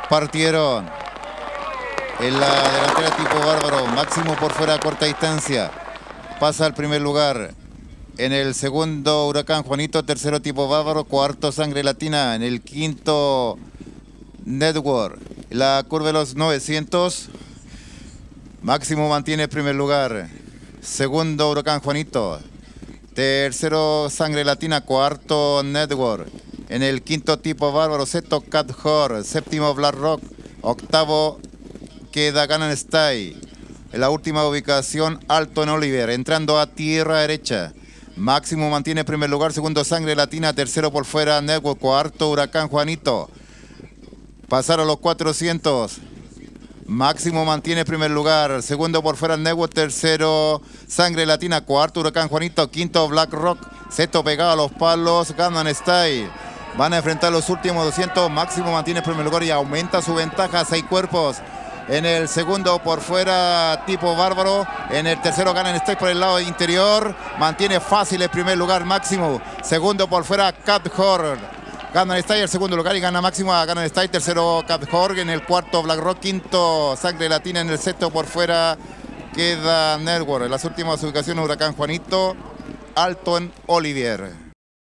Partieron. En la delantera tipo Bárbaro, Máximo por fuera a corta distancia. Pasa al primer lugar. En el segundo Huracán Juanito, tercero tipo Bárbaro, cuarto Sangre Latina. En el quinto Network. La curva de los 900. Máximo mantiene el primer lugar. Segundo Huracán Juanito. Tercero Sangre Latina, cuarto Network. En el quinto tipo Bárbaro, sexto Cat Hor, séptimo Black Rock, octavo queda Gangnam Style. En la última ubicación, Alto en Oliver, entrando a tierra derecha. Máximo mantiene primer lugar, segundo Sangre Latina, tercero por fuera Network, cuarto Huracán Juanito. Pasaron los 400. Máximo mantiene primer lugar, segundo por fuera Network, tercero Sangre Latina, cuarto Huracán Juanito, quinto Black Rock, sexto pegado a los palos Gangnam Style. Van a enfrentar los últimos 200, Máximo mantiene primer lugar y aumenta su ventaja a 6 cuerpos. En el segundo por fuera tipo Bárbaro, en el tercero Gangnam Style por el lado interior, mantiene fácil el primer lugar Máximo, segundo por fuera Cat Hor. Gangnam Style el segundo lugar y gana Máximo a Gangnam Style, tercero Cat Hor, en el cuarto Black Rock, quinto Sangre Latina, en el sexto por fuera queda Network. En las últimas ubicaciones Huracán Juanito, Alto en Olivier.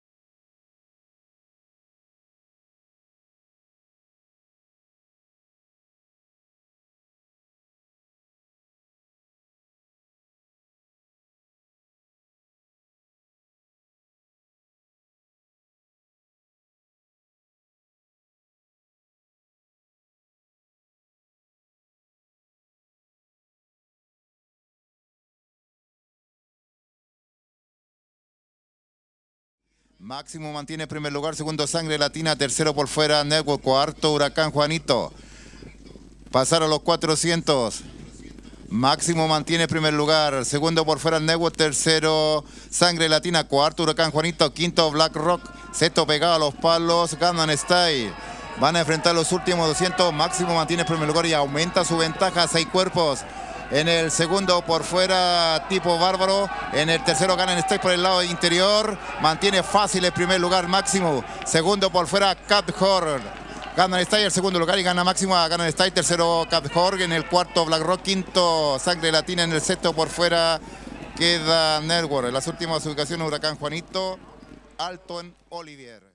Máximo mantiene primer lugar, segundo Sangre Latina, tercero por fuera Network, cuarto Huracán Juanito. Pasaron los 400. Máximo mantiene primer lugar, segundo por fuera Network, tercero Sangre Latina, cuarto Huracán Juanito, quinto Black Rock, sexto pegado a los palos Gangnam Style. Van a enfrentar los últimos 200, Máximo mantiene primer lugar y aumenta su ventaja a 6 cuerpos. En el segundo por fuera tipo Bárbaro, en el tercero Gangnam Style por el lado interior, mantiene fácil el primer lugar Máximo, segundo por fuera Cat Hor. Gangnam Style el segundo lugar y gana Máximo a Gangnam Style, tercero Cat Hor, en el cuarto Black Rock, quinto Sangre Latina, en el sexto por fuera queda Network. En las últimas ubicaciones Huracán Juanito, Alto en Olivier.